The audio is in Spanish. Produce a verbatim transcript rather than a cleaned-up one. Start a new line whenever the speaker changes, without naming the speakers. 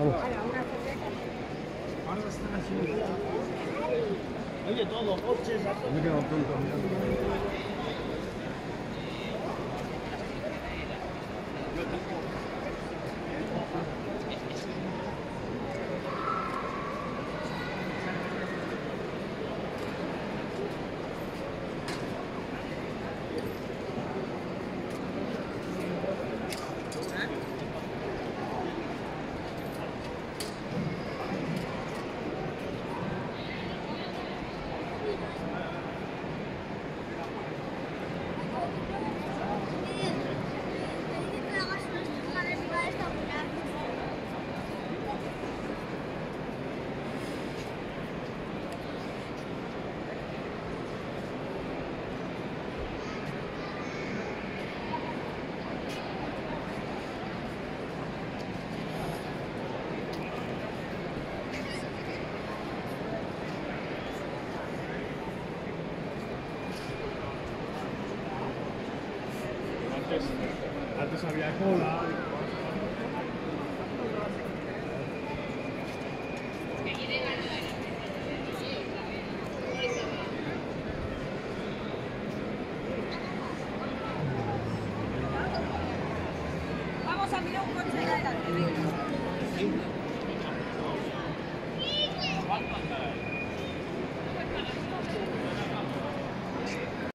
abajo.
Ahora están haciendo. Oye, todo, coches, a todo.
Me he quedado tonto.
Antes, antes había cola.
Vamos a mirar un coche de adelante.